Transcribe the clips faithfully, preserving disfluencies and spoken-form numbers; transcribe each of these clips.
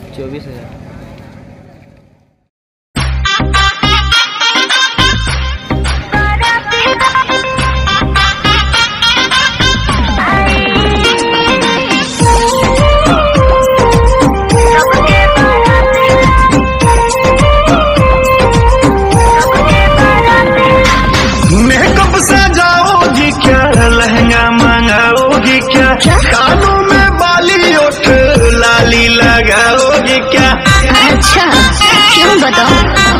चौबीस हजार। मेकअप सजाओगी क्या, लहंगा मंगाओगी क्या, कानों में बाली ओठ लाली लगाओगी क्या? अच्छा क्यों बताओ।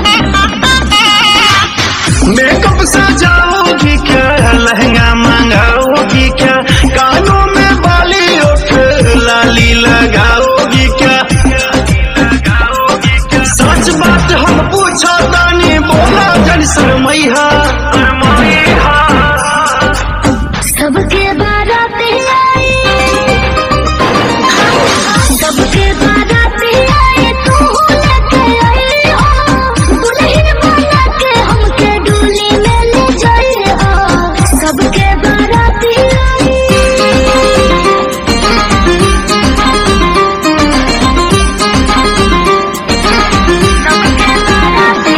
मेकअप सजाओगी क्या, लहंगा मंगाओगी क्या, कानों में बाली ओठ लाली लगाओगी क्या? सच बात हम पूछा तानी, बोला जन शर्मैया। सबके बाराती आई, सबके बाराती आई, तू लेके आई हो, दुल्हन बना के हमके डोली में ले जाई हो। सबके बाराती आई, सबके बाराती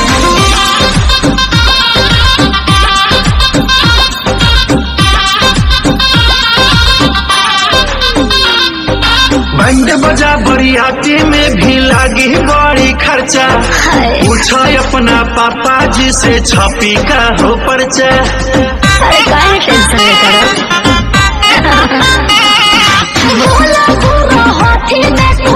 बैंड बजा बरियाती में भी लागी बड़ी खर्चा, पूछो अपना पापा जी से छपी का हो पर्चा। अरे काहे टेंशन लेकर भोला भूरा हाथी में तू